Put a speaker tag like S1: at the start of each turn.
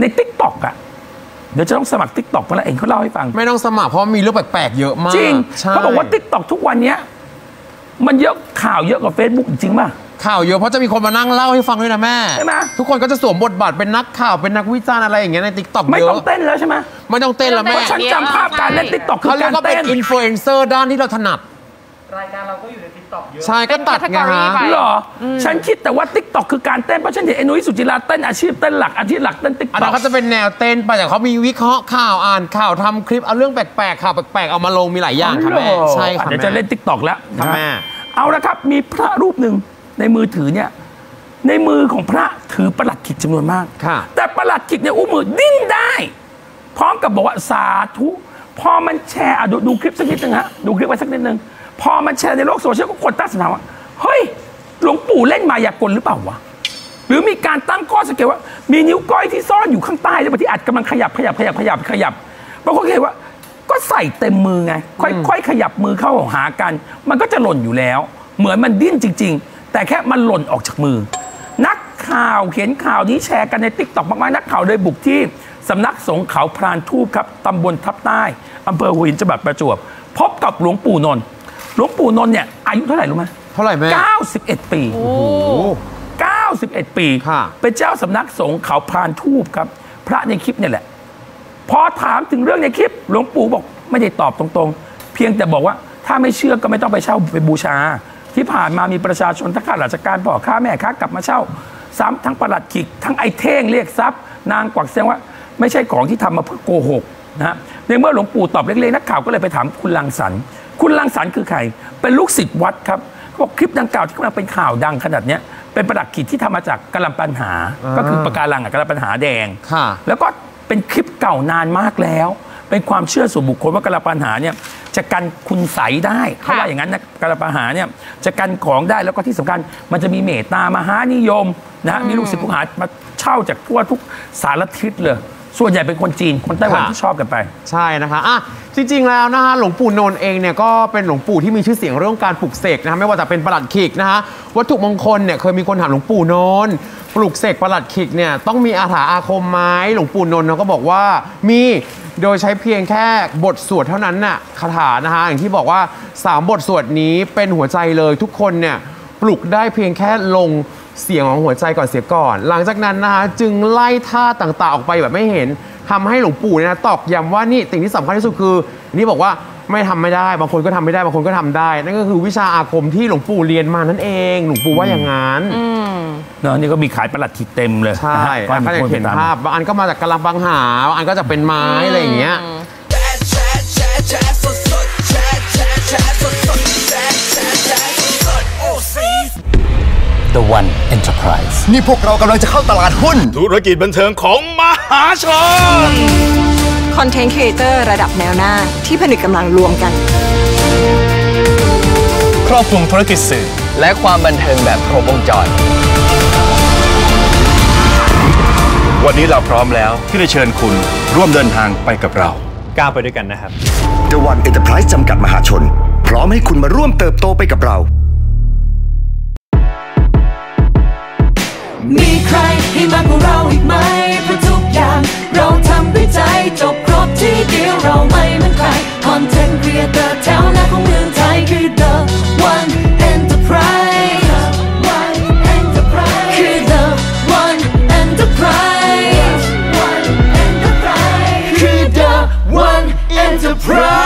S1: ใน TikTok อ่ะเดี๋ยวจะต้องสมัคร TikTok มาแล้วเองเขาเล่าให้ฟัง
S2: ไม่ต้องสมัครเพราะมีเรื่องแปลกๆเยอะมาก
S1: จริงเขาบอกว่า TikTok ทุกวันนี้มันเยอะข่าวเยอะกว่า Facebook จริงป่ะ
S2: ข่าวเยอะเพราะจะมีคนมานั่งเล่าให้ฟังด้วยนะแม่
S1: ใช่ไหม
S2: ทุกคนก็จะสวมบทบาทเป็นนักข่าวเป็นนักวิจารณ์อะไรอย่างเงี้ยใน TikTok
S1: ไม่ต้องเต้นแล้วใช่ไหม
S2: ไม่ต้องเต้นแล้วแม่
S1: ฉันจำภาพการเล่น TikTok คือการเต้น
S2: อินฟลูเอนเซอร์ด้านที่เราถนัด
S3: รายการเราก็อยู่ใน TikTok เยอะ
S2: ใช่ก็ตัดไงฮะ
S1: หรอฉันคิดแต่ว่า TikTok คือการเต้นเพราะฉันเห็นไอ้นุ้ยสุจิราเต้นอาชีพเต้นหลักอาชีพหลักเต้น TikTok
S2: อันนั้นเขาจะเป็นแนวเต้นไปแต่เขามีวิเคราะห์ข่าวอ่านข่าวทำคลิปเอาเรื่องแปลกๆข่าวแปลกๆเอามาลงมีหลายอย่างค่ะแม่ใช่ค่ะ
S1: เดี๋ยวจะเล่น TikTok แล้ว
S2: ค่ะแม่
S1: เอาละครับมีพระรูปหนึ่งในมือถือเนี่ยในมือของพระถือประหลัดขิกจำนวนมากแต่ประหลัดขิกเนี่ยมือดิ้นได้พร้อมกับบอกว่าสาธุพอมันแชร์ดูคลิปสักนิดนึงฮะดูคลิปไว้สักนิดนึงพอมันแชร์ในโลกโซเชียลก็คนตั้งคำถามว่าเฮ้ยหลวงปู่เล่นมายากลหรือเปล่าวะหรือมีการตั้งข้อสังเกตว่ามีนิ้วก้อยที่ซ่อนอยู่ข้างใต้แล้วที่อัดกำลังขยับบางคนเห็นว่าก็ใส่เต็มมือไงค่อยขยับมือเข้าหากันมันก็จะหล่นอยู่แล้วเหมือนมันดิ้นจริงๆแต่แค่มันหล่นออกจากมือนักข่าวเห็นข่าวนี้แชร์กันใน TikTok มากๆนักข่าวเลยบุกที่สำนักสงฆ์เขาพรานทูปครับตำบลทับใต้อำเภอหัวหินจังหวัดประจวบพบกับหลวงปู่นนท์หลวงปู่นนท์เนี่ยอายุเท่าไหร่รู้ไหม
S2: เท่าไหร่แม่
S1: 91 ปีโอ้โห91 ปีเป็นเจ้าสำนักสงฆ์เขาพรานทูปครับพระในคลิปเนี่ยแหละพอถามถึงเรื่องในคลิปหลวงปู่บอกไม่ได้ตอบตรงๆเพียงแต่บอกว่าถ้าไม่เชื่อก็ไม่ต้องไปเช่าไปบูชาที่ผ่านมามีประชาชนทั้งข้าราชการพ่อค้าแม่ค้ากลับมาเช่าซ้ำทั้งประหลัดขิกทั้งไอ้เท่งเรียกทรัพย์นางกวักแสดงว่าไม่ใช่ของที่ทำมาเพื่อโกหกนะฮะในเมื่อหลวงปู่ตอบเล็กๆนักข่าวก็เลยไปถามคุณรังสรรค์คุณรังสรรค์คือใครเป็นลูกศิษย์วัดครับเขาบอกคลิปดังกล่าวที่กำลังเป็นข่าวดังขนาดนี้เป็นประหลัดขิกที่ทำมาจากกะลำปัญหาก็คือปะการังกะลำปัญหาแดงแล้วก็เป็นคลิปเก่านานมากแล้วเป็นความเชื่อส่วนบุคคลว่ากะลำปัญหาเนี่ยจะกันคุณใสได้เขาว่าอย่างนั้นนะกะลำปัญหาเนี่ยจะกันของได้แล้วก็ที่สำคัญมันจะมีเมตตามหานิยมนะมีลูกศิษย์ลูกหามาเช่าจากทั่วทุกสารทิศเลยส่วนใหญ่เป็นคนจีนคนไต้หวันที่ชอบกันไป
S2: ใช่นะคะอ่ะจริงๆแล้วนะคะหลวงปู่นนท์เองเนี่ยก็เป็นหลวงปู่ที่มีชื่อเสียงเรื่องการปลุกเสกนะคะไม่ว่าจะเป็นประหลัดขิกนะคะวัตถุมงคลเนี่ยเคยมีคนถามหลวงปู่นนท์ปลุกเสกประหลัดขิกเนี่ยต้องมีอาถรรพ์อาคมไหมหลวงปู่นนท์ก็บอกว่ามีโดยใช้เพียงแค่บทสวดเท่านั้นน่ะคาถานะคะอย่างที่บอกว่า3บทสวดนี้เป็นหัวใจเลยทุกคนเนี่ยปลุกได้เพียงแค่ลงเสียงของหัวใจก่อนเสียก่อนหลังจากนั้นนะคะจึงไล่ท่าต่างๆออกไปแบบไม่เห็นทำให้หลวงปู่เนี่ยนะตอกย้ำว่านี่สิ่งที่สำคัญที่สุดคือนี่บอกว่าไม่ทำไม่ได้บางคนก็ทำไม่ได้บางคนก็ทำได้นั่นก็คือวิชาอาคมที่หลวงปู่เรียนมานั่นเองหลวงปู่ว่าอย่างนั้น
S1: เนาะนี่ก็มีขายประหลัดขิกเต็มเลย
S2: ใช่ก็จะเห็นภาพบางอันก็มาจากกะลำปังหาบางอันก็จะเป็นไม้อะไรอย่างเงี้ย
S4: The One Enterprise
S5: นี่พวกเรากำลังจะเข้าตลาดหุ้น
S6: ธุรกิจบันเทิงของมหาชน
S7: คอนเทนต์ครีเอเตอร์ระดับแนวหน้าที่ผนึกกำลังรวมกัน
S4: ครอบคลุมธุรกิจสื่อและความบันเทิงแบบครบวงจร
S6: วันนี้เราพร้อมแล้วที่จะเชิญคุณร่วมเดินทางไปกับเรา
S4: ก้าวไปด้วยกันนะครับ
S5: The One Enterprise จำกัดมหาชนพร้อมให้คุณมาร่วมเติบโตไปกับเรา
S8: มีใครให้มากกว่าเราอีกไหมเพราะทุกอย่างเราทำด้วยใจจบครบที่เดียวเราไม่เหมือนใครคอนเทนต์ครีเอเตอร์แถวหน้าของเมืองไทยคือ The One Enterprise คือ The One Enterprise คือ The One Enterprise